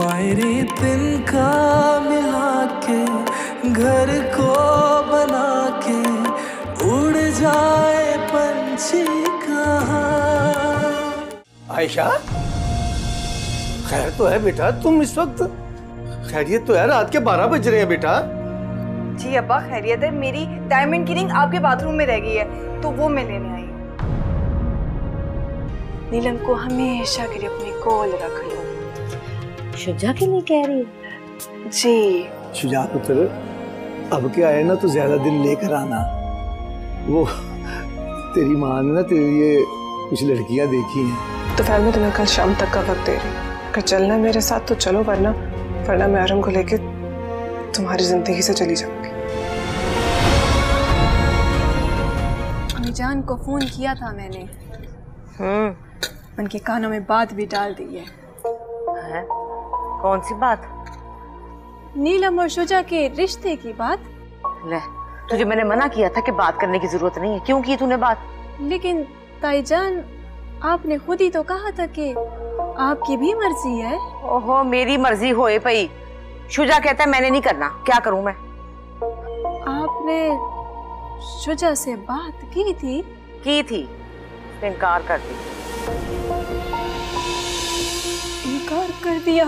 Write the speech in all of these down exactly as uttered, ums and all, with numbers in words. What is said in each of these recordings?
मायरी तिनका मिला के घर को बना के उड़ जाए पंछी कहाँ। आयशा, खैर तो है बेटा? तुम इस वक्त खैरियत तो है? रात के बारह बज रहे हैं बेटा। जी अब्बा खैरियत है। मेरी डायमंड की रिंग आपके बाथरूम में रह गई है तो वो मैं लेने आई हूँ। नीलम को हमेशा के लिए अपनी कोल रख लो। शुजा के लिए कह रही है? जी शुजा पुत्र, अब क्या है ना, तो ज्यादा दिन लेकर आना। वो तेरी माँ ने ना तेरे लिए कुछ लड़कियां देखी हैं। तो फिर मैं तुम्हें कल शाम तक का वक्त दे रही हूँ। अगर चलना मेरे साथ तो चलो, वरना वरना मैं आरम को लेके तुम्हारी जिंदगी से चली जाऊंगी। जान को फोन किया था मैंने। हम्म। उनके कानों में बात भी डाल दी है। है? कौन सी बात? नीलम और शुजा के रिश्ते की बात। ले, तुझे मैंने मना किया था कि बात करने की जरूरत नहीं है। क्यों की तूने बात? लेकिन ताईजान, आपने खुद ही तो कहा था कि आपकी भी मर्जी है। ओहो, मेरी मर्जी होए पई। शुजा कहता है मैंने नहीं करना, क्या करूं मैं? आपने शुजा से बात की थी? की थी, इनकार कर दी। इनकार कर दिया?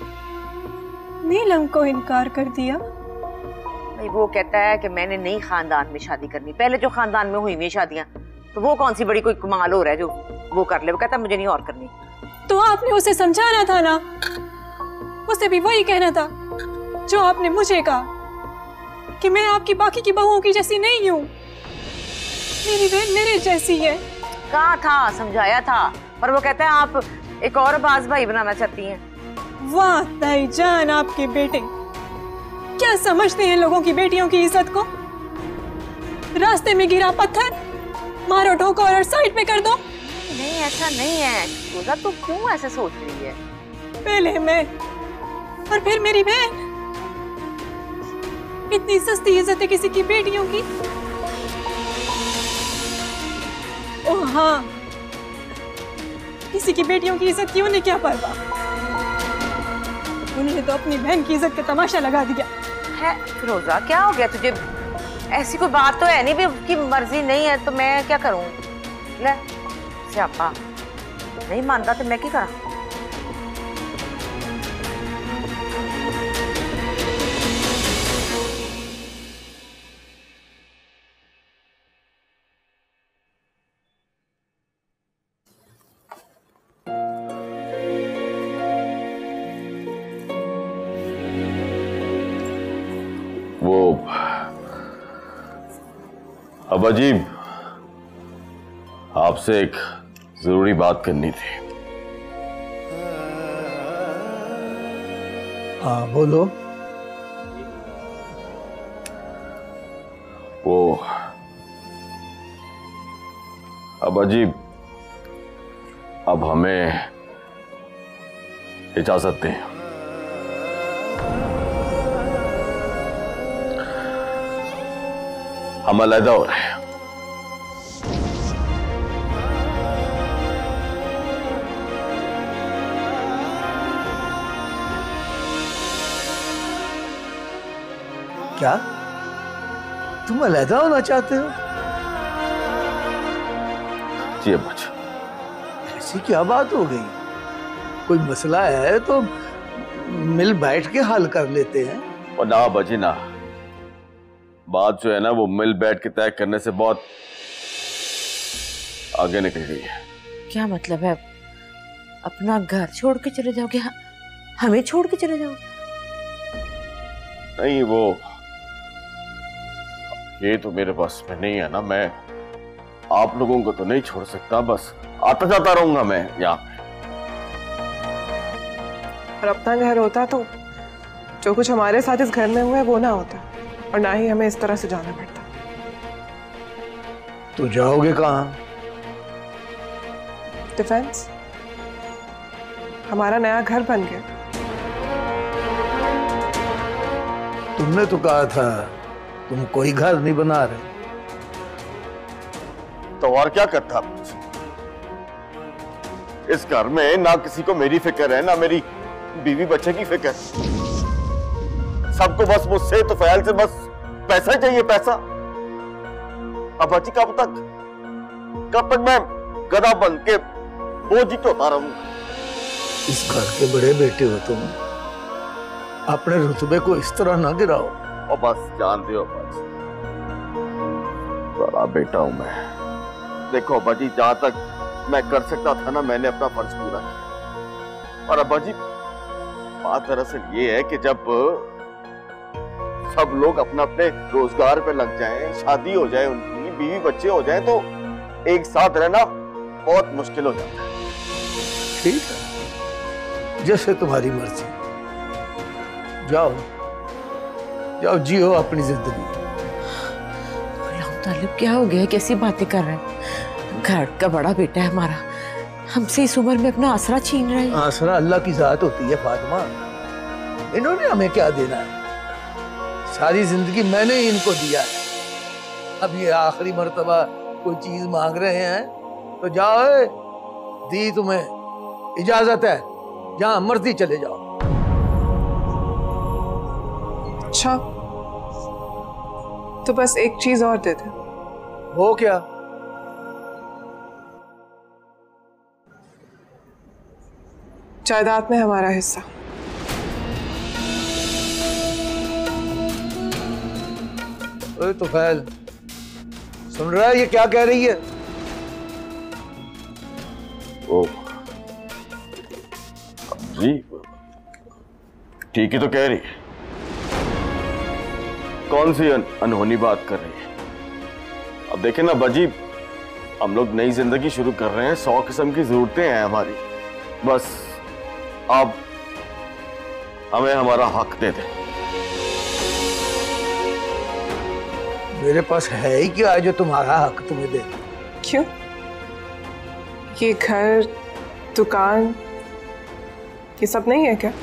नीलम को इनकार कर दिया? नहीं, वो कहता है कि मैंने नहीं खानदान में शादी करनी। पहले जो खानदान में हुई हुई शादियां, तो वो कौन सी बड़ी कोई कमाल हो रहा है जो वो कर ले। वो कहता है मुझे नहीं और करनी। तो आपने उसे समझाना था ना, उसे भी वही कहना था जो आपने मुझे कहा कि मैं आपकी बाकी की बहुओं की जैसी नहीं हूँ, मेरी बहन मेरे जैसी है। कहा था, समझाया था, पर वो कहता है आप एक और बाज भाई बनाना चाहती हैं। वाह ताईजान, आपके बेटे क्या समझते हैं लोगों की बेटियों की इज्जत को। रास्ते में गिरा पत्थर मारो, ठोको और साइड पे कर दो। नहीं, ऐसा नहीं है रोजा, तो क्यों ऐसे सोच रही है? पहले मैं और फिर मेरी बहन। इतनी सस्ती इज्जत है किसी की बेटियों की। ओह हाँ, किसी की बेटियों की इज्जत की उन्हें क्या परवाह। उन्होंने तो अपनी बहन की इज्जत का तमाशा लगा दिया है। फिरोजा, क्या हो गया तुझे? ऐसी कोई बात तो है नहीं भी, उसकी मर्जी नहीं है तो मैं क्या करूं? ले स्यापा, नहीं मानता तो मैं क्या करा? वो अब अजीब, आपसे एक जरूरी बात करनी थी। हाँ बोलो। वो अब अजीब, अब हमें इजाजत दें। हम अलहदा हो रहे हैं। क्या तुम अलहदा होना चाहते हो? जी अब्बा जी। ऐसी क्या बात हो गई? कोई मसला है तो मिल बैठ के हल कर लेते हैं। और ना अब्बा जी ना, बात जो है ना वो मिल बैठ के तय करने से बहुत आगे निकल गई है। क्या मतलब है? अपना घर छोड़ के चले जाओगे? हमें छोड़ के चले जाओ? नहीं, वो ये तो मेरे पास में नहीं है ना। मैं आप लोगों को तो नहीं छोड़ सकता, बस आता जाता रहूंगा मैं यहाँ पे। और अपना घर होता तो जो कुछ हमारे साथ इस घर में हुआ है वो ना होता, और ना ही हमें इस तरह से जाना पड़ता। तो जाओगे कहाँ? डिफेंस। हमारा नया घर बन गया। तुमने तो कहा था तुम कोई घर नहीं बना रहे। तो और क्या करता मुझे? इस घर में ना किसी को मेरी फिक्र है, ना मेरी बीवी बच्चे की फिक्र, सबको बस मुझसे तो फैल से बस पैसा ही चाहिए, पैसा। अब बच्ची कब तक कब तक मैं गधा बन के बोझ ही ढोता रहूंगा? इस घर के बड़े बेटे हो तुम, अपने रुतबे को इस तरह ना गिराओ। और बस जानते हो बस, बड़ा बेटा हूं मैं। देखो अब्बा जी, जहां तक मैं कर सकता था ना, मैंने अपना फर्ज पूरा किया। और अब्बा जी, बात दरअसल ये है कि जब सब लोग अपना अपने रोजगार पे लग जाएं, शादी हो जाए, उनकी बीवी बच्चे हो जाएं, तो एक साथ रहना बहुत मुश्किल हो जाता है। ठीक है, जैसे तुम्हारी मर्जी। जाओ जाओ, जियो अपनी जिंदगी। तालिब, क्या हो गया? कैसी बातें कर रहे हैं? घर का बड़ा बेटा है हमारा, हमसे इस उम्र में अपना आसरा छीन रहे हैं। आसरा अल्लाह की जात होती है फातिमा, इन्होंने हमें क्या देना है? सारी जिंदगी मैंने ही इनको दिया है। अब ये आखिरी मर्तबा कोई चीज मांग रहे हैं तो जाओ, दी तुम्हें इजाजत है, जहां मर्जी चले जाओ। अच्छा, तो बस एक चीज और दे दे। वो क्या? जायदाद में हमारा हिस्सा। ओए तुफैल, सुन रहा है ये क्या कह रही है? ओ जी, ठीक ही तो कह रही है। कौन सी अन, अनहोनी बात कर रही है? अब देखें ना बाजी, हम लोग नई जिंदगी शुरू कर रहे हैं, सौ किस्म की जरूरतें हैं हमारी। बस आप हमें हमारा हक दे दें। मेरे पास है ही क्या है जो तुम्हारा हक तुम्हें दे? क्यों? ये घर, दुकान, ये सब नहीं है क्या?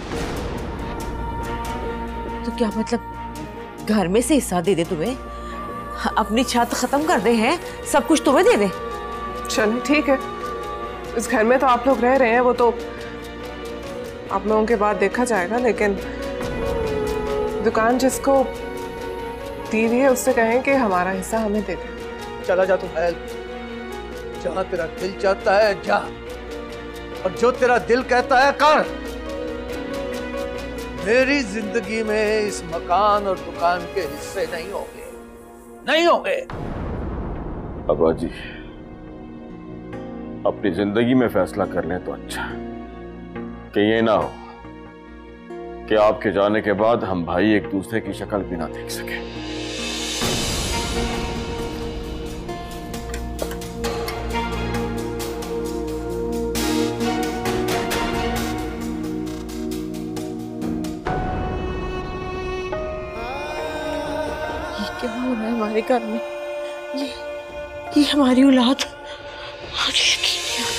तो क्या मतलब घर में से हिस्सा दे दे तुम्हें? अपनी छत खत्म कर दे हैं, सब कुछ तुम्हें दे दे? चलो ठीक है, इस घर में तो आप लोग रह रहे हैं, वो तो आप लोगों के बाद देखा जाएगा। लेकिन दुकान जिसको दी हुई है उससे कहें कि हमारा हिस्सा हमें दे दे। चला जा तुफैल, जहां तेरा दिल चाहता है जा, और जो तेरा दिल कहता है कर। मेरी जिंदगी में इस मकान और दुकान के हिस्से नहीं होंगे, नहीं होंगे। अब्बा जी, अपनी जिंदगी में फैसला कर लें तो अच्छा, कि ये ना हो कि आपके जाने के बाद हम भाई एक दूसरे की शक्ल भी ना देख सके। क्या हो रहा है हमारे घर में? ये ये हमारी औलाद, मुझे यकीन नहीं आ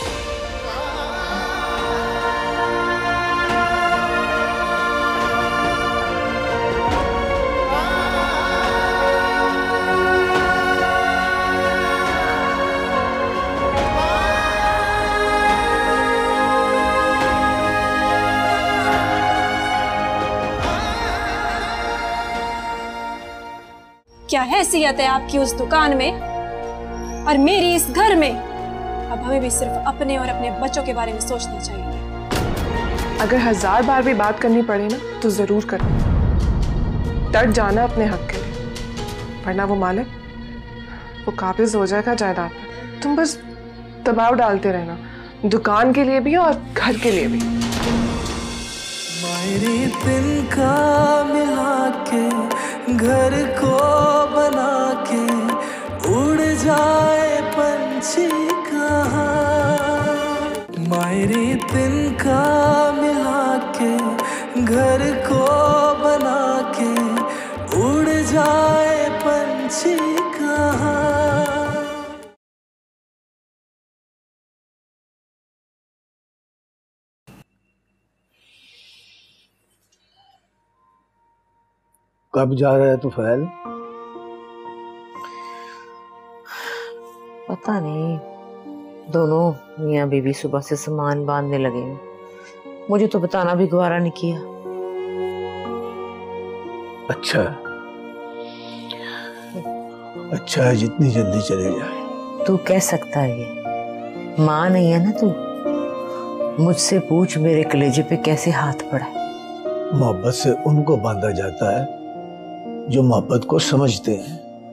क्या हैसियत है आपकी उस दुकान में और मेरी इस घर में? अब हमें भी सिर्फ अपने और अपने बच्चों के बारे में सोचना चाहिए। अगर हजार बार भी बात करनी पड़े ना तो जरूर करना, डट जाना अपने हक के लिए, वरना वो मालिक वो काबिज हो जाएगा जायदाद पर। तुम बस दबाव डालते रहना, दुकान के लिए भी और घर के लिए भी। मेरी तिनका मिला के घर को बना के उड़ जाए पंछी कहाँ। मेरी तिनका मिला के घर को बना के उड़ जाए पंछी कहाँ। कब जा रहा है तुफैल? पता नहीं, दोनों मियाँ बीवी सुबह से सामान बांधने लगे हैं। मुझे तो बताना भी गवारा नहीं किया। अच्छा अच्छा है, जितनी जल्दी चले जाए। तू कह सकता है ये, माँ नहीं है ना तू। मुझसे पूछ मेरे कलेजे पे कैसे हाथ पड़ा है। मोहब्बत से उनको बांधा जाता है जो मोहब्बत को समझते हैं।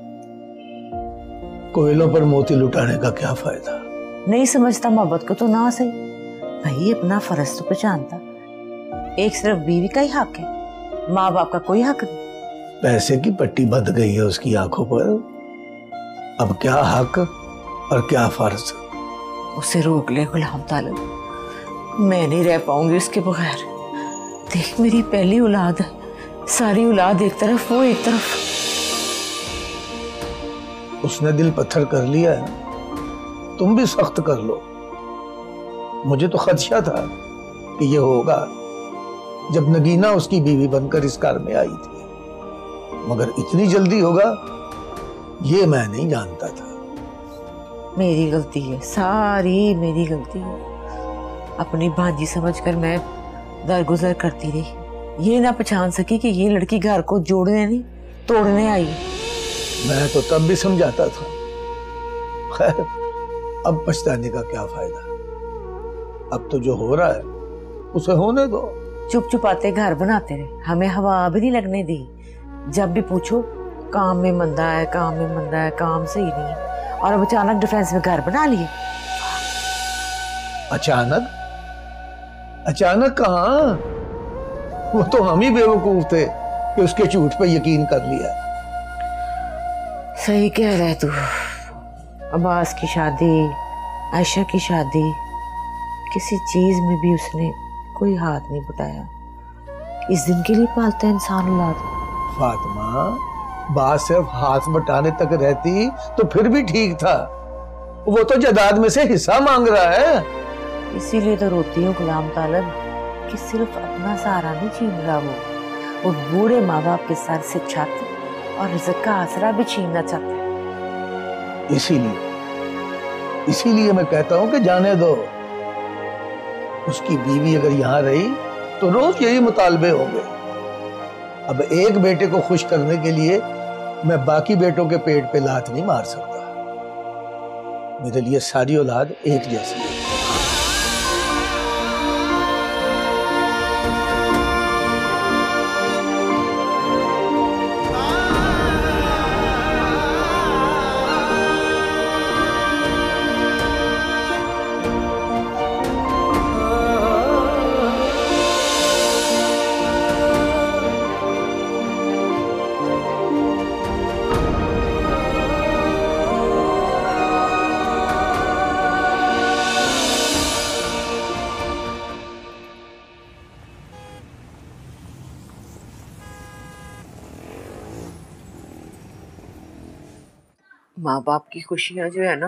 कोयलों पर मोती लुटाने का क्या फायदा। नहीं समझता मोहब्बत को तो ना सही, भाई अपना फर्ज तो पहचानता। एक सिर्फ बीवी का ही हक है, माँ बाप का कोई हक नहीं। पैसे की पट्टी बंध गई है उसकी आंखों पर, अब क्या हक और क्या फर्ज। उसे रोक ले गुलाम तालिब, मैं नहीं रह पाऊंगी उसके बगैर। देख मेरी पहली औलाद है, सारी औलाद एक तरफ वो एक तरफ। उसने दिल पत्थर कर लिया है, तुम भी सख्त कर लो। मुझे तो खदशा था कि ये होगा जब नगीना उसकी बीवी बनकर इस घर में आई थी, मगर इतनी जल्दी होगा ये मैं नहीं जानता था। मेरी गलती है, सारी मेरी गलती है। अपनी भांजी समझकर मैं दरगुजर करती रही, ये ना पहचान सकी कि ये लड़की घर को जोड़ने नहीं तोड़ने आई। मैं तो तब भी समझाता था, खैर अब पछताने का क्या फायदा। अब तो जो हो रहा है उसे होने दो। चुप चुपाते घर बनाते रहे, हमें हवा भी नहीं लगने दी। जब भी पूछो काम में मंदा है, काम में मंदा है, काम सही नहीं है, और अब अचानक डिफेंस में घर बना लिए। अचानक अचानक कहाँ, वो तो हम ही बेवकूफ थे कि उसके झूठ पे यकीन कर लिया। सही कह रहा है तू। अब्बास की शादी, आयशा की शादी, किसी चीज में भी उसने कोई हाथ नहीं बटाया। इस दिन के लिए पालता है इंसान औलाद। फातिमा, बात सिर्फ हाथ बटाने तक रहती तो फिर भी ठीक था, वो तो जायदाद में से हिस्सा मांग रहा है। इसीलिए तो रोती हूँ गुलाम तालिब कि सिर्फ अपना सहारा नहीं छीन रहा वो वो बूढ़े माँ बाप के सर से छत और रिज़्क का आसरा भी छीनना चाहता है। इसीलिए इसीलिए मैं कहता हूँ कि जाने दो। उसकी बीवी अगर यहाँ रही तो रोज यही मुतालबे होंगे। अब एक बेटे को खुश करने के लिए मैं बाकी बेटों के पेट पे लात नहीं मार सकता। मेरे लिए सारी औलाद एक जैसी है। माँ बाप की खुशियां जो है ना,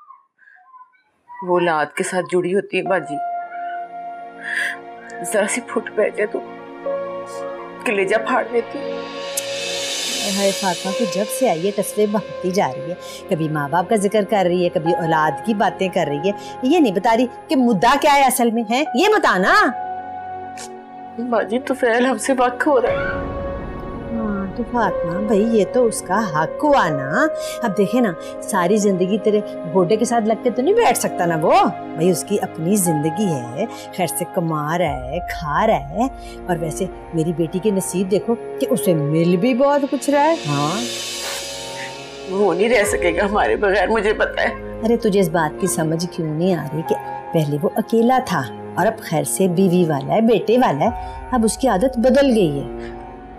वो औलाद के साथ जुड़ी होती है बाजी। जरा सी फुट बैठे तो कलेजा फाड़ देती है। हाय फातिमा, तो जब से आई है तस्वीर बढ़ती जा रही है। कभी माँ बाप का जिक्र कर रही है, कभी औलाद की बातें कर रही है। ये नहीं बता रही कि मुद्दा क्या है असल में, है ये बताना। बाजी तो फैल हमसे वक्त हो रहा है। तो फातिमा भाई, ये तो उसका हक हुआ ना। अब देखे ना, सारी जिंदगी तेरे गोडे के साथ लग के तो नहीं बैठ सकता ना वो। भाई उसकी अपनी जिंदगी है, खैर से कमा रहा है, खा रहा है। और वैसे मेरी बेटी के नसीब देखो कि उसे मिल भी बहुत कुछ रहा है। हाँ, वो नहीं रह सकेगा हमारे बगैर, मुझे पता है। अरे तुझे इस बात की समझ क्यों नहीं आ रही कि पहले वो अकेला था और अब खैर से बीवी वाला है, बेटे वाला है। अब उसकी आदत बदल गई है।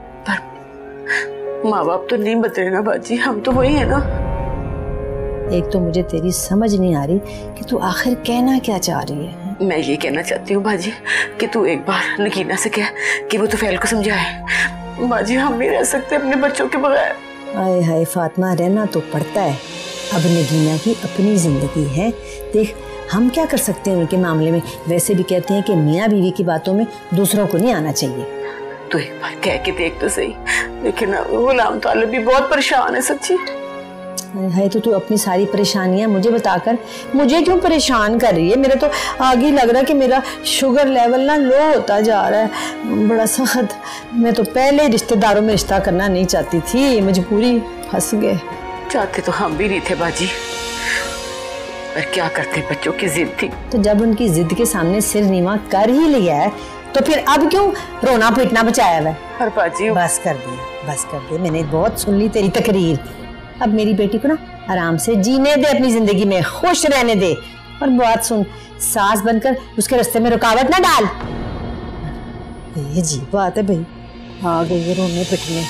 माँ बाप तो नहीं बदले ना बाजी, हम तो वही है ना। एक तो मुझे तेरी समझ नहीं आ रही कि तू आखिर कहना क्या चाह रही है। मैं ये कहना चाहती हूँ बाजी कि तू एक बार नगीना से कह कि वो तो फैल को समझाए। बाजी हम नहीं रह सकते अपने बच्चों के बगैर। हाय हाय फातिमा, रहना तो पड़ता है। अब नगीना की अपनी जिंदगी है। देख हम क्या कर सकते हैं उनके मामले में। वैसे भी कहते हैं कि मियाँ बीवी की बातों में दूसरों को नहीं आना चाहिए। तो एक बार कह के देख तो सही। लेकिन गुलाम तालिब भी बहुत परेशान है सच्ची। है तो तू अपनी सारी परेशानियां मुझे बताकर मुझे क्यों परेशान कर रही है? मेरा तो आगे ही लग रहा है कि मेरा शुगर लेवल ना लो होता जा रहा है, बड़ा सख्त। मैं तो पहले रिश्तेदारों में रिश्ता करना नहीं चाहती थी, मजबूरी फंस गए। चाहते तो हम भी नहीं थे बाजी, पर क्या करते, बच्चों की जिद थी। तो जब उनकी जिद के सामने सिर नीवा कर ही लिया है तो फिर अब क्यों रोना पीटना बचाया हुआ है? पर बाजी बस कर दे, बस कर दे, मैंने बहुत सुन ली तेरी तकरीर। अब मेरी बेटी को ना आराम से जीने दे, अपनी जिंदगी में खुश रहने दे। और बात सुन, सास बनकर उसके रास्ते में रुकावट ना डाल। ये जी बात है भाई, आ गई है रोने पिटने।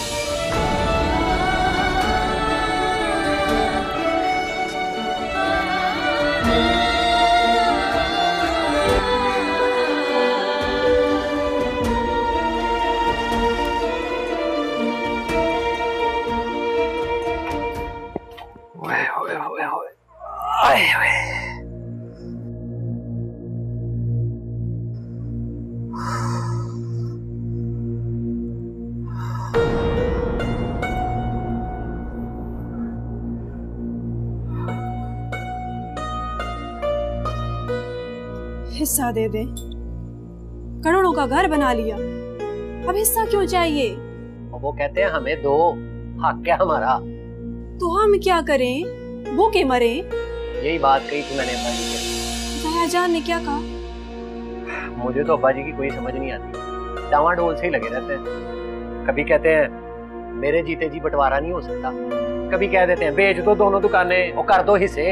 हिस्सा दे दे, करोड़ों का घर बना लिया, अब हिस्सा क्यों चाहिए? वो कहते हैं हमें दो, हक क्या हमारा? तो हम क्या करें, भूखे मरे? यही बात कही थी मैंने अब्बा जी से। दया जान ने क्या कहा? मुझे तो अब्बा जी की कोई समझ नहीं आती, डावाडोल से ही लगे रहते हैं। कभी कहते हैं मेरे जीते जी बंटवारा नहीं हो सकता, कभी कह देते हैं बेच दो दोनों दुकानें और कर दो हिस्से।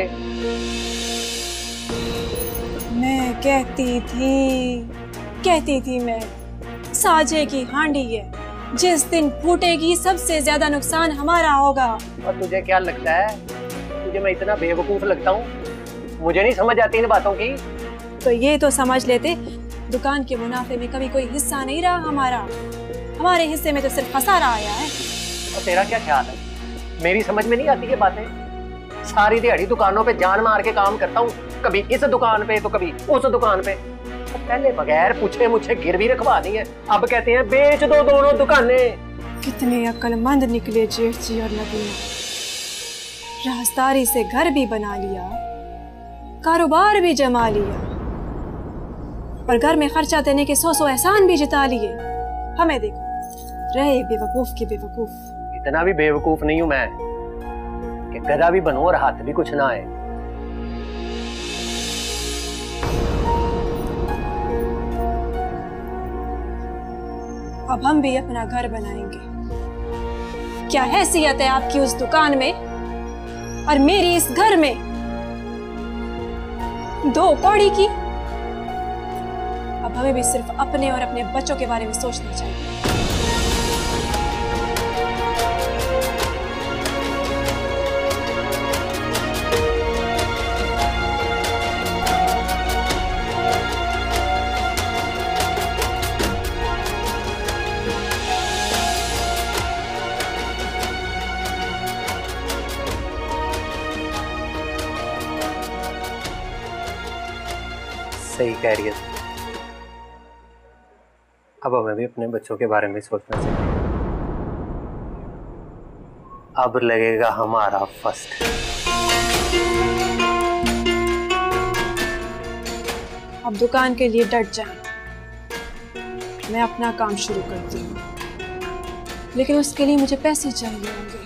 मैं कहती थी कहती थी मैं, साजे की हांडी है, जिस दिन फूटेगी सबसे ज्यादा नुकसान हमारा होगा। और तुझे क्या लगता है, तुझे मैं इतना बेवकूफ लगता हूँ? मुझे नहीं समझ आती इन बातों की। तो ये तो समझ लेते, दुकान के मुनाफे में कभी कोई हिस्सा नहीं रहा हमारा, हमारे हिस्से में तो सिर्फ खसारा आया है। और तेरा क्या ख्याल है, मेरी समझ में नहीं आती ये बातें? सारी दिहाड़ी दुकानों पे जान मार के काम करता हूँ, कभी इस दुकान पे तो कभी उस दुकान पे। तो पहले बगैर पूछे मुझे गिरवी रखवा दी है, अब कहते हैं बेच दो दोनों दुकानें। कितने अक्लमंद निकले जेठ जी और नबीना, राजदारी से घर भी बना लिया, कारोबार भी जमा लिया, और घर में खर्चा देने के सौ सौ एहसान भी जिता लिए। हमें देखो रहे बेवकूफ के बेवकूफ। इतना भी बेवकूफ नहीं हूं मैं कि गधा भी बनूं और हाथ भी कुछ ना आए। अब हम भी अपना घर बनाएंगे। क्या हैसियत है आपकी उस दुकान में और मेरी इस घर में, दो कौड़ी की। अब हमें भी सिर्फ अपने और अपने बच्चों के बारे में सोचना चाहिए। सही कह रही है, अब हमें भी अपने बच्चों के बारे में सोचना चाहिए। अब लगेगा हमारा फर्स्ट। अब दुकान के लिए डट जाए, मैं अपना काम शुरू करती हूँ, लेकिन उसके लिए मुझे पैसे चाहिए होंगे।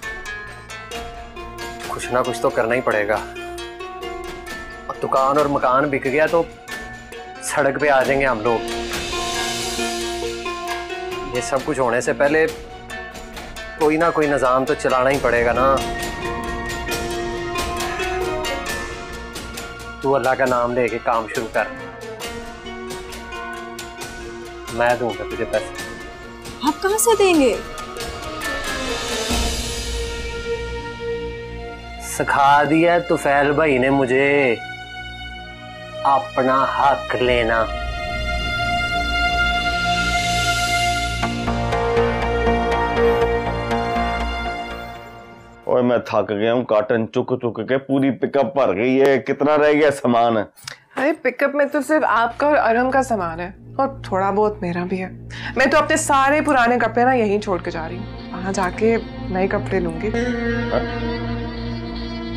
कुछ ना कुछ तो करना ही पड़ेगा। अब दुकान और मकान बिक गया तो सड़क पे आ जाएंगे हम लोग। ये सब कुछ होने से पहले कोई ना कोई निजाम तो चलाना ही पड़ेगा ना। तू अल्लाह का नाम लेके काम शुरू कर, मैं दूंगा तुझे पैसे। आप कहाँ से देंगे? सिखा दिया तुफैल भाई ने मुझे अपना हक लेना। और मैं थक गया हूँ, कार्टन चुक चुक के पूरी पिकअप भर गई है। कितना रह गया सामान? अरे पिकअप में तो सिर्फ आपका और अरम का सामान है और थोड़ा बहुत मेरा भी है। मैं तो अपने सारे पुराने कपड़े ना यहीं छोड़ के जा रही हूँ, वहां जाके नए कपड़े लूंगी।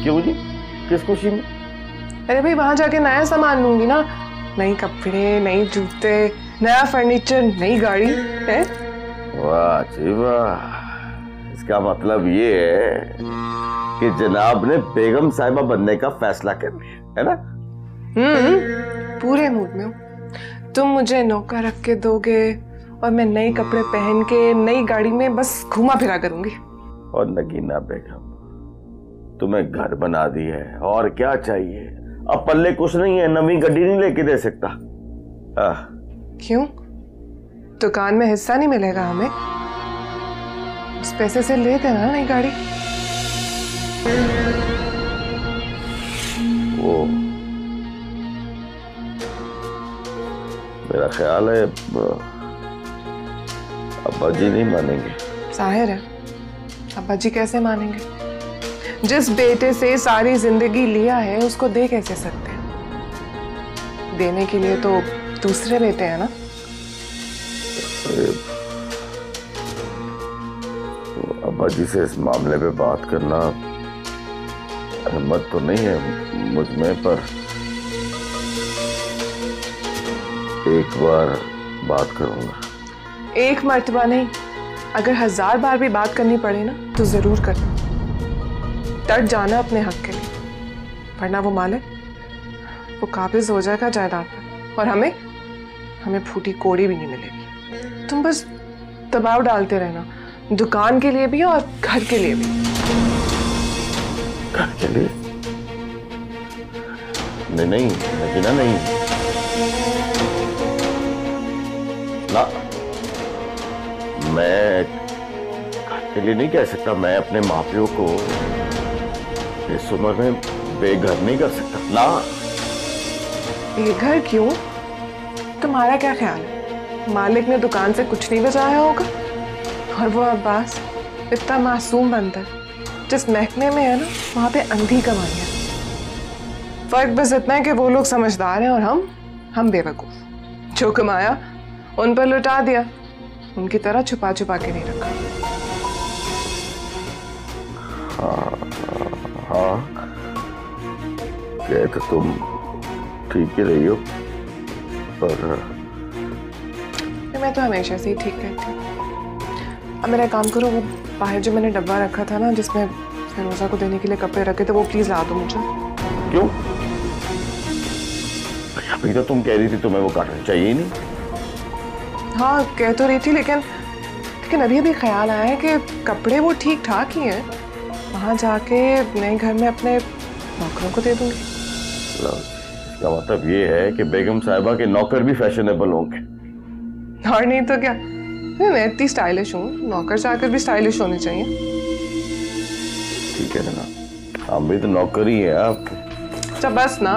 क्यों जी, किस खुशी में? अरे भाई वहां जाके नया सामान लूंगी ना, नई कपड़े, नई जूते, नया फर्नीचर, नई गाड़ी है। वाह जी वाह, इसका मतलब ये है कि जनाब ने बेगम साहिबा बनने का फैसला कर लिया है ना? हम्म, पूरे मूड में हूँ। तुम मुझे नौकर रख के दोगे और मैं नए कपड़े पहन के नई गाड़ी में बस घुमा फिरा करूंगी। और नगीना बेगम, तुम्हें घर बना दी है, और क्या चाहिए? अब पल्ले कुछ नहीं है, नवी गड्डी नहीं लेके दे सकता। आ, क्यों? दुकान में हिस्सा नहीं मिलेगा हमें? उस पैसे से ले देना नई गाड़ी। वो मेरा ख्याल है अब्बा जी नहीं मानेंगे। जाहिर है, अब्बा जी कैसे मानेंगे? जिस बेटे से सारी जिंदगी लिया है उसको दे कैसे सकते हैं? देने के लिए तो दूसरे बेटे हैं ना। तो अब्बा जी से इस मामले पे बात करना हिम्मत तो नहीं है मुझ में, पर एक बार बात करूंगा। एक मर्तबा नहीं, अगर हजार बार भी बात करनी पड़े ना तो जरूर करना। डट जाना अपने हक के लिए, वरना वो मालिक वो काबिज हो जाएगा जायदाद पर, और हमें हमें फूटी कोड़ी भी नहीं मिलेगी। तुम बस दबाव डालते रहना, दुकान के लिए भी और घर के लिए भी। घर के लिए? नहीं नहीं नगीना, नहीं ना, मैं घर के लिए नहीं कह सकता। मैं अपने माँ प्यो को इस उम्र में बेघर नहीं कर सकता ना। बेघर क्यों? तुम्हारा क्या ख्याल है, मालिक ने दुकान से कुछ नहीं बचाया होगा? और वो अब्बास इतना मासूम बनता है, जिस महकमे में है ना वहां पे अंधी कमाई है। फर्क बस इतना है कि वो लोग समझदार हैं और हम हम बेवकूफ। जो कमाया उन पर लुटा दिया, उनकी तरह छुपा छुपा के नहीं रखा। हाँ हाँ, कह तो तुम ठीक ही रही हो, पर मैं तो हमेशा से ही ठीक कहती हूँ। अब मेरा काम करो, वो बाहर जो मैंने डब्बा रखा था ना जिसमें फिरोजा को देने के लिए कपड़े रखे थे, वो प्लीज ला दो मुझे। क्यों? अभी तो तुम कह रही थी तुम्हें वो काटना चाहिए ही नहीं। हाँ कह तो रही थी, लेकिन लेकिन अभी अभी ख्याल आया है कि कपड़े वो ठीक ठाक ही हैं, वहां जाके नए घर में अपने नौकरों को दे दूंगी। इसका मतलब ये है कि बेगम साहिबा के नौकर भी फैशनेबल होंगे। और नहीं तो क्या, मैं इतनी स्टाइलिश हूँ, नौकर चाकर भी स्टाइलिश होने चाहिए। ठीक है ना, हम भी तो नौकर ही है आपके। अच्छा बस ना।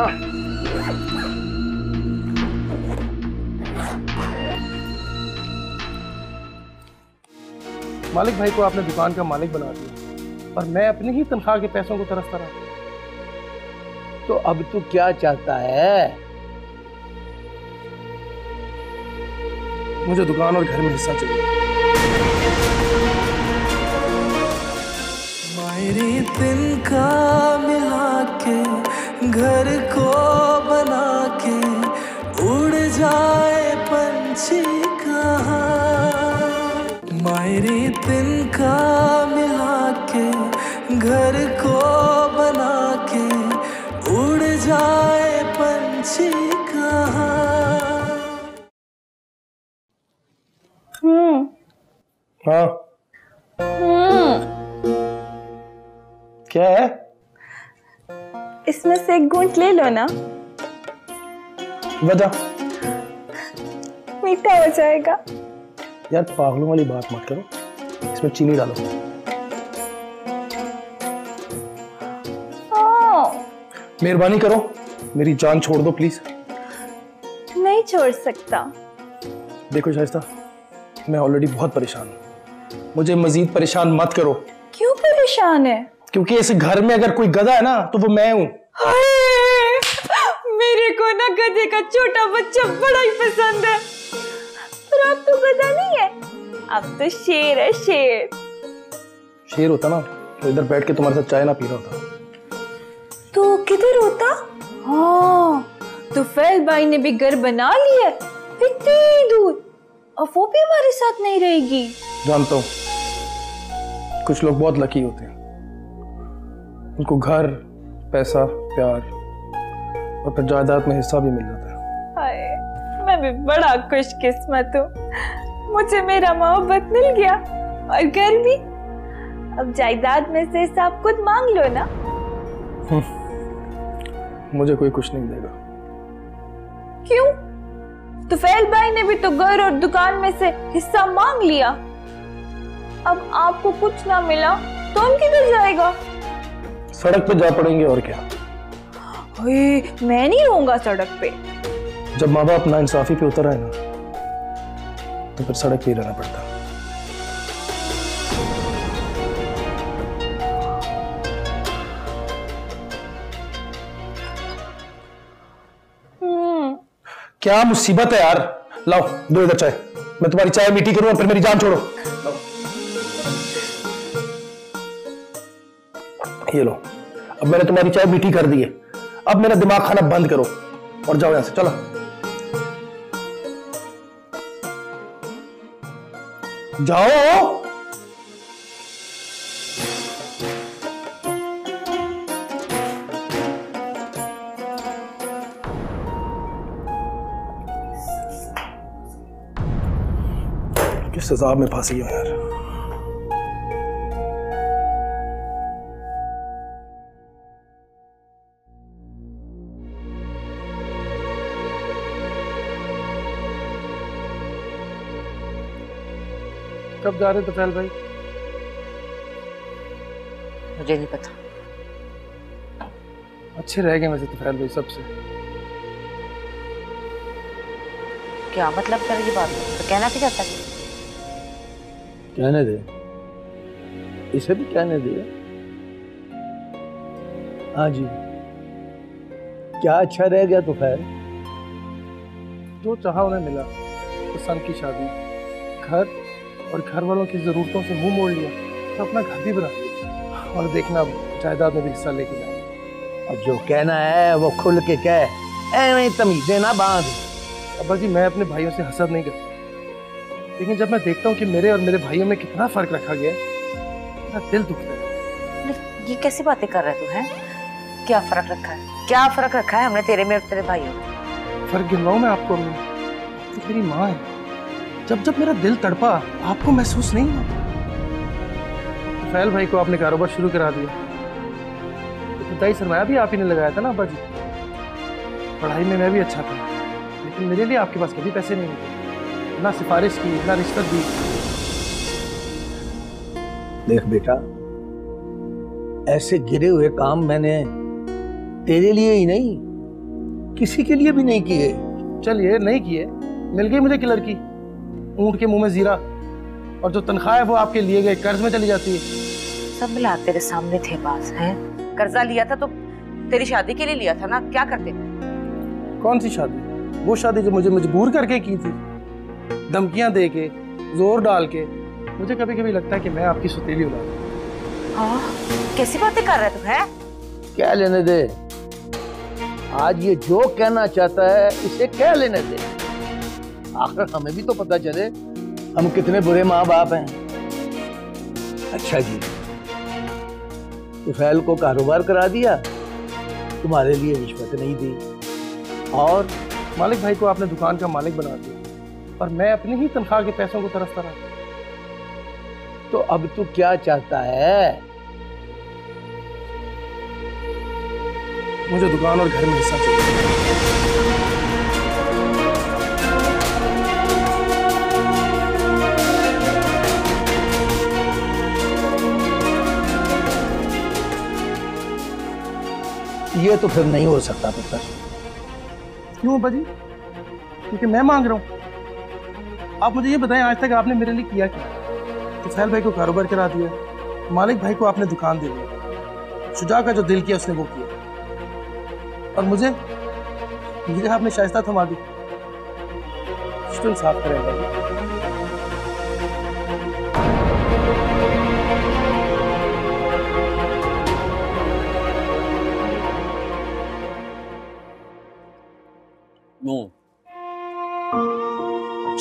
मालिक भाई को आपने दुकान का मालिक बना दिया और मैं अपनी ही तनख्वाह के पैसों को तरसता रहा। तो अब तू क्या चाहता है? मुझे दुकान और घर में हिस्सा चाहिए। मेरी तिनका मिला के घर को बना के उड़ जाए पंछी कहाँ। मेरी तिनका मिला के घर को बना के उड़ जाए पंछी कहाँ। हम्म हाँ हम्म क्या है? इसमें से एक घूंट ले लो ना, बता। मीठा हो जाएगा। यार पागलों वाली बात मत करो, इसमें चीनी डालो। मेहरबानी करो, मेरी जान छोड़ दो प्लीज। नहीं छोड़ सकता। देखो शाइस्ता, मैं ऑलरेडी बहुत परेशान हूँ, मुझे मजीद परेशान मत करो। क्यों परेशान है? क्योंकि इस घर में अगर कोई गधा है ना तो वो मैं हूँ। मेरे को ना गधे का छोटा बच्चा बड़ा ही पसंद है, पर अब तो गधा नहीं है, अब तो शेर है। शेर शेर होता ना तो इधर बैठ के तुम्हारे साथ चाय ना पी रहा होता। तो किधर होता? हाँ, तो फैल भाई ने भी घर बना लिया इतनी दूर, और वो भी हमारे साथ नहीं रहेगी। जानता हूँ, कुछ लोग बहुत लकी होते हैं, उनको घर, पैसा, प्यार और फिर जायदाद में हिस्सा भी मिल जाता है। हाय, मैं भी बड़ा खुशकिस्मत हूँ, मुझे मेरा मोहब्बत मिल गया और घर भी। अब जायदाद में से सब खुद मांग लो ना। मुझे कोई कुछ नहीं देगा। क्यों? तो फैल भाई ने भी तो घर और दुकान में से हिस्सा मांग लिया। अब आपको कुछ ना मिला तो हम किधर जाएगा? सड़क पे जा पड़ेंगे और क्या। ओए, मैं नहीं रहूंगा सड़क पे। जब माँ बाप ना इंसाफी पे उतर आए ना, तो फिर सड़क पे ही रहना पड़ता। क्या मुसीबत है यार। लाओ दो इधर चाय, मैं तुम्हारी चाय मीठी करूं और फिर मेरी जान छोड़ो। ये लो, अब मैंने तुम्हारी चाय मीठी कर दी है, अब मेरा दिमाग खाना बंद करो और जाओ यहां से, चलो जाओ। किस अजाब में फंसी हो यार। कब जा रहे थे फैल भाई? मुझे नहीं पता। अच्छे रह गए वैसे तो फैल भाई सबसे। क्या मतलब कर ये बात? तो कहना क्या चाहता है? कहने दे, इसे भी कहने दे। हाँ जी, क्या अच्छा रह गया तो खैर। जो चाहा उन्हें मिला, पसंद की शादी, घर और घर वालों की जरूरतों से मुंह मोड़ लिया तो अपना घर भी बना लिया, और देखना जायदाद में भी हिस्सा लेके जाए। और जो कहना है वो खुल के कह, ऐਵੇਂ तमीज़ें ना बांध। अब्बा जी, मैं अपने भाइयों से हसद नहीं करता, लेकिन जब मैं देखता हूँ कि मेरे और मेरे भाइयों में कितना फर्क रखा गया, मेरा दिल दुखता है। ये कैसी बातें कर रहे तू है? क्या फर्क रखा है? क्या फर्क रखा है हमने तेरे में और तेरे भाइयों में? फर्क गिनवाऊं मैं आपको? अम्मी, तो मेरी माँ है, जब जब मेरा दिल तड़पा आपको महसूस नहीं हुआ? तो फैल भाई को आपने कारोबार शुरू करा दिया, तो पिताई सरमाया भी आप ही ने लगाया था ना अब्बा जी। पढ़ाई में मैं भी अच्छा था, लेकिन मेरे लिए आपके पास कभी पैसे नहीं मिले, ना सिफारिश की ना रिश्वत दी। देख बेटा, ऐसे गिरे हुए काम मैंने तेरे लिए ही नहीं, किसी के लिए भी नहीं किए। चलिए नहीं किए, मिल गई मुझे किलर की, ऊंट के मुंह में जीरा, और जो तनख्वाह है वो आपके लिए गए कर्ज में चली जाती है। सब मिला तेरे सामने थे पास हैं। कर्जा लिया था तो तेरी शादी के लिए लिया था ना, क्या करते? कौन सी शादी? वो शादी जो मुझे मजबूर करके की थी, धमकियां दे के, जोर डाल के। मुझे कभी कभी लगता है कि मैं आपकी सुतीली औलाद हूं। हाँ, कैसी बातें कर रहे तू है? क्या लेने दे, आज ये जो कहना चाहता है इसे कह लेने दे। आखिर हमें भी तो पता चले हम कितने बुरे माँ बाप हैं। अच्छा जी, तुफैल को कारोबार करा दिया, तुम्हारे लिए रिश्वत नहीं दी, और मालिक भाई को आपने दुकान का मालिक बना दिया, और मैं अपनी ही तनख्वाह के पैसों को तरसता रहा। तो अब तू क्या चाहता है? मुझे दुकान और घर में हिस्सा चाहिए। ये तो फिर नहीं हो सकता पुत्र। क्यों अब्बा जी? क्योंकि मैं मांग रहा हूं। आप मुझे ये बताएं, आज तक आपने मेरे लिए किया क्या? तुफैल भाई को कारोबार करा दिया, मालिक भाई को आपने दुकान दे दी, शुजा का जो दिल किया उसने वो किया, और मुझे मुझे आपने शाइस्ता थमा दी। कुछ तो इंसाफ करें।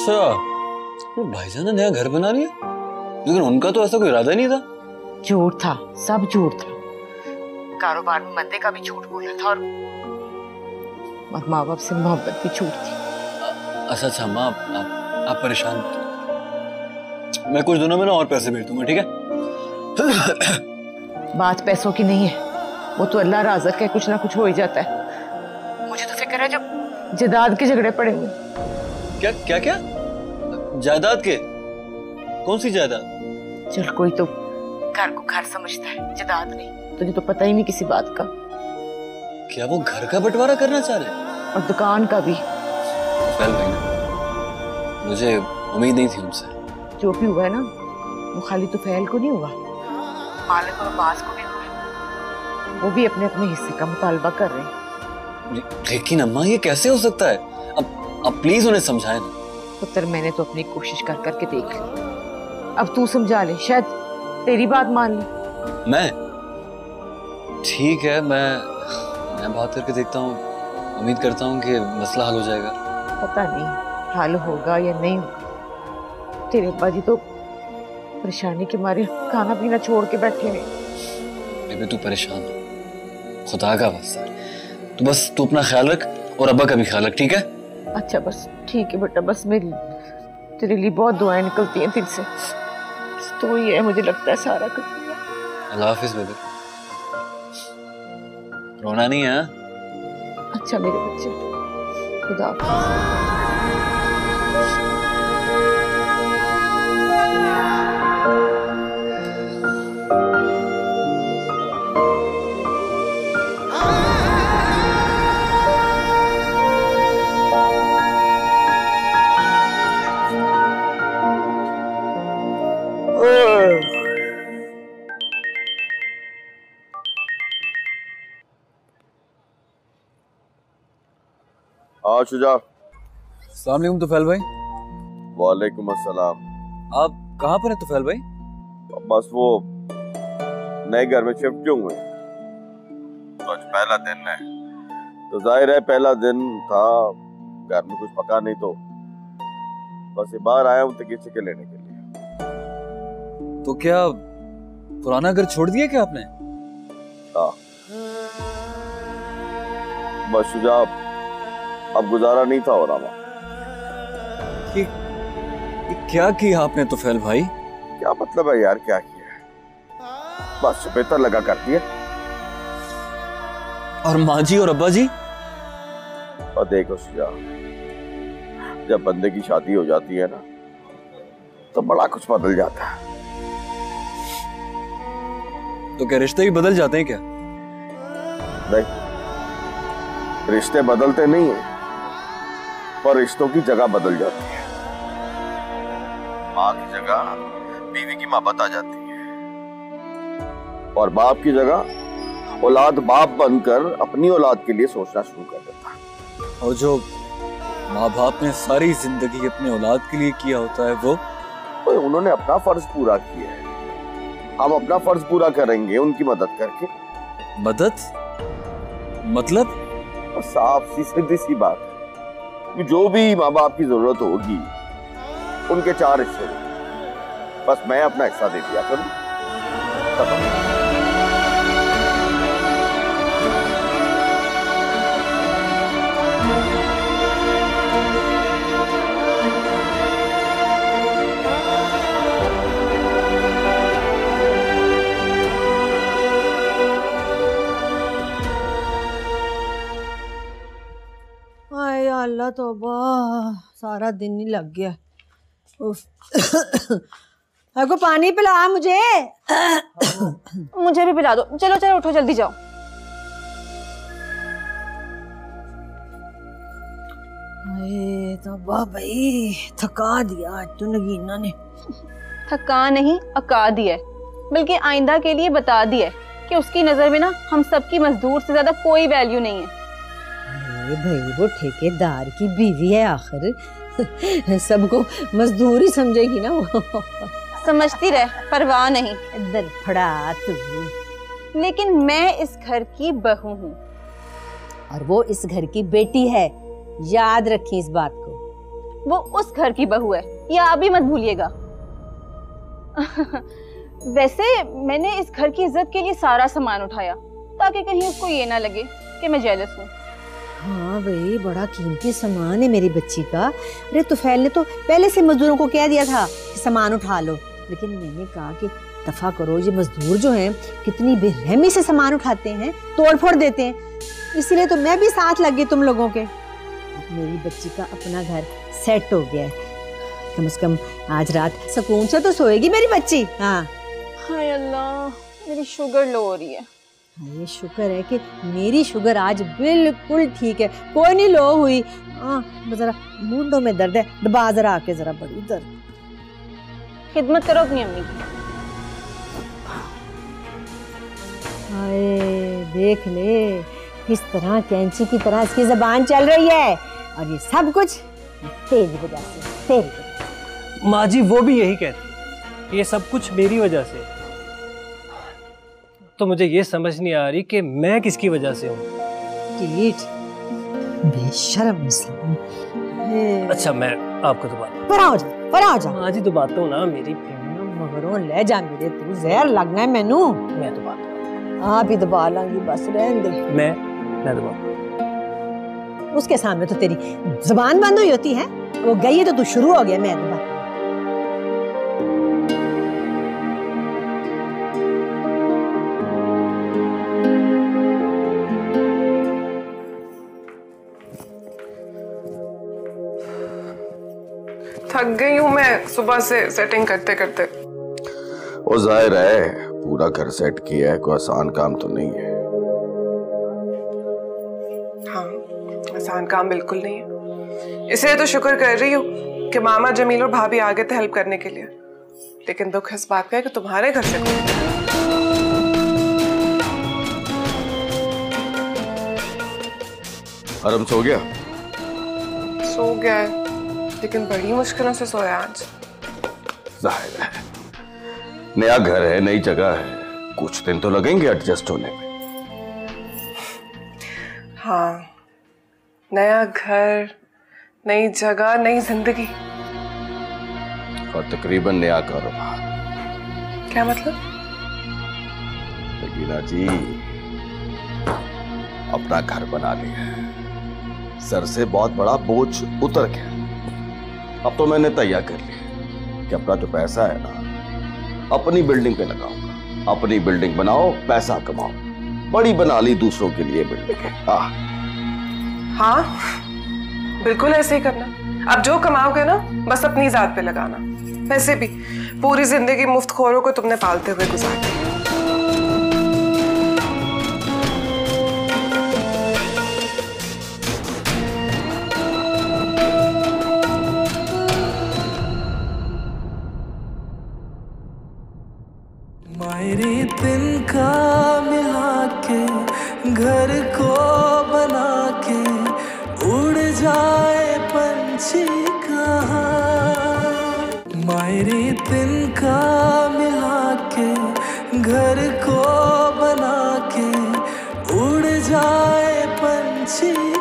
अच्छा, तो भाईजान ने नया घर बना लिया, लेकिन उनका तो ऐसा कोई इरादा नहीं था। झूठ था, सब झूठ था। कारोबार में मंदे का भी झूठ बोला था, और और माँ बाप से मोहब्बत भी झूठ थी। अच्छा अच्छा माँ, आप, आप, आप परेशान मत हो। मैं कुछ दिनों में ना और पैसे भेज दूंगा, ठीक है? बात पैसों की नहीं है, वो तो अल्लाह राज़िक है, कुछ ना कुछ हो ही जाता है। मुझे तो फिक्र है जब जायदाद के झगड़े पड़े हुए। क्या क्या क्या जायदाद के? कौन सी जायदाद? चल, कोई तो घर को घर समझता है, जायदाद नहीं। तुझे तो पता ही नहीं किसी बात का। क्या वो घर का बंटवारा करना चाह रहे हैं? और दुकान का भी। फैल भाई ना, मुझे उम्मीद नहीं थी उनसे। जो भी हुआ है ना, वो खाली तो फैल को नहीं हुआ, मालिक और अब्बास को भी हुआ। वो भी अपने अपने हिस्से का मुतालबा कर रहे हैं। लेकिन अम्मा, ये कैसे हो सकता है? अब अब प्लीज उन्हें समझाएं ना। पुत्र, मैंने तो अपनी कोशिश कर करके देख ली, अब तू समझा ले, शायद तेरी बात मान ले। मैं? ठीक है, मैं मैं बात करके देखता हूँ, उम्मीद करता हूँ कि मसला हल हो जाएगा। पता नहीं हल होगा या नहीं होगा। तेरे अब्बा जी तो परेशानी के मारे खाना पीना छोड़ के बैठे हैं। बेबे तू परेशान हो, खुदा का वास्ता, तू बस तू अपना ख्याल रख और अब्बा का भी ख्याल रख, ठीक है? अच्छा बस ठीक है बेटा, बस मेरी तेरे लिए बहुत दुआएं निकलती हैं दिल से, तो ही है मुझे लगता है सारा कुछ। अल्लाह हाफिज बेबे, रोना नहीं है। अच्छा मेरे बच्चे, खुदा हाफिज। हाँ शुजा। अस्सलाम वालेकुम तुफैल भाई। वालेकुम अस्सलाम। आप कहाँ पर हैं तुफैल भाई? बस वो नए घर में शिफ्ट क्यों हुए, तो आज पहला दिन है, तो जाहिर है पहला दिन था, घर में कुछ पका नहीं, तो बस ये बाहर आया हूँ टिकट के लेने के लिए। तो क्या पुराना घर छोड़ दिया क्या आपने? हाँ बस शुजा, अब गुजारा नहीं था हो रहा। कि, कि क्या किया आपने तुफैल भाई? क्या मतलब है यार, क्या किया है? बस बेहतर लगा करती है। और माँ जी और अब्बा जी? और देखो शुजा, जब बंदे की शादी हो जाती है ना, तो बड़ा कुछ बदल जाता है। तो क्या रिश्ते भी बदल जाते हैं क्या? नहीं, रिश्ते बदलते नहीं है, पर रिश्तों की जगह बदल जाती है। माँ की जगह बीवी की मोहब्बत आ जाती है, और बाप की जगह औलाद बाप बनकर अपनी औलाद के लिए सोचना शुरू कर देता है। और जो माँ बाप ने सारी जिंदगी अपने औलाद के लिए किया होता है, वो तो उन्होंने अपना फर्ज पूरा किया है, हम अपना फर्ज पूरा करेंगे उनकी मदद करके। मदद मतलब? साफ सी सीधी सी बात है, जो भी माँ बाप की जरूरत होगी उनके चार हिस्से, बस मैं अपना हिस्सा दे दिया करूं, खत्म। अल्लाह तौबा, सारा दिन ही लग गया। को पानी पिला मुझे। मुझे भी पिला दो। चलो चलो उठो, जल्दी जाओ। अरे तौबा भाई, थका दिया आज तो नगीना ने। थका नहीं, अका दिया है, बल्कि आइंदा के लिए बता दिया है कि उसकी नजर में ना हम सबकी मजदूर से ज्यादा कोई वैल्यू नहीं है। अरे भाई, वो ठेकेदार की बीवी है, आखिर सबको मजदूर ही समझेगी ना वो। समझती रहे, परवाह नहीं। इधर फड़ा तू। लेकिन मैं इस घर की बहू हूँ और वो इस घर की बेटी है, याद रखी इस बात को। वो उस घर की बहू है, ये आप भी मत भूलिएगा। वैसे मैंने इस घर की इज्जत के लिए सारा सामान उठाया ताकि कहीं उसको ये ना लगे कि मैं जेलस हूँ। हाँ भाई, बड़ा कीमती सामान है मेरी बच्ची का। अरे तुफैल ने तो पहले से मजदूरों को कह दिया था कि सामान उठा लो, लेकिन मैंने कहा कि दफा करो, ये मजदूर जो हैं कितनी बेरहमी से सामान उठाते हैं, तोड़ फोड़ देते हैं, इसलिए तो मैं भी साथ लग गई तुम लोगों के। मेरी बच्ची का अपना घर सेट हो गया है, कम से कम आज रात सुकून से तो सोएगी मेरी बच्ची। हाँ हाय अल्लाह, मेरी शुगर लो हो रही है। ये शुक्र है कि मेरी शुगर आज बिल्कुल ठीक है, कोई नहीं लो हुई। हाँ जरा मूंडों में दर्द है, दबा जरा आके, जरा बड़ी दर्द। खिदमत करो अपनी अम्मी की। हाय देख ले, किस तरह कैंची की तरह इसकी जबान चल रही है, और ये सब कुछ तेरी वजह से, तेरी वजह से। माँ जी वो भी यही कहती है, ये सब कुछ मेरी वजह से। तो मुझे ये समझ नहीं आ रही कि मैं किसकी वजह से हूँ। बेशर्म इंसान। अच्छा मैं आपको तो बात पर आओ जा, पर आओ जा। माँ जी तो बात हूँ ना मेरी, मगरों ले जा मेरे, तू जहर लगना है मैनू। मैं तो बात आप ही दबा लांगी, बस रहने दे। मैं मैं दबा, उसके सामने तो तेरी जुबान बंद हुई होती है, वो गई है तो तू शुरू हो गया। मैं दबा थक गई हूँ मैं सुबह से सेटिंग करते करते। वो जाहिर है पूरा घर सेट किया है, कोई आसान काम तो नहीं है। हाँ आसान काम बिल्कुल नहीं है, इसलिए तो शुक्र कर रही हूँ कि मामा जमील और भाभी आ गए थे हेल्प करने के लिए। लेकिन दुख इस बात का है कि तुम्हारे घर से आराम सो गया? सो गया है, लेकिन बड़ी मुश्किलों से सोया आज। जाहिर है नया घर है, नई जगह है, कुछ दिन तो लगेंगे एडजस्ट होने में। हाँ नया घर, नई जगह, नई जिंदगी और तकरीबन नया कारोबार। क्या मतलब? लगीना जी अपना घर बना लिया है, सर से बहुत बड़ा बोझ उतर गया। अब तो मैंने तैयार कर लिया कि अपना जो पैसा है ना अपनी बिल्डिंग पे लगाऊंगा। अपनी बिल्डिंग बनाओ, पैसा कमाओ, बड़ी बना ली दूसरों के लिए बिल्डिंग है। हाँ हाँ बिल्कुल ऐसे ही करना। अब जो कमाओगे ना बस अपनी जात पे लगाना। वैसे भी पूरी जिंदगी मुफ्तखोरों को तुमने पालते हुए गुजार दी। मायरी तिनका मिला के घर को बना के उड़ जाए पंछी कहाँ। मायरी तिनका मिला के घर को बना के उड़ जाए पंछी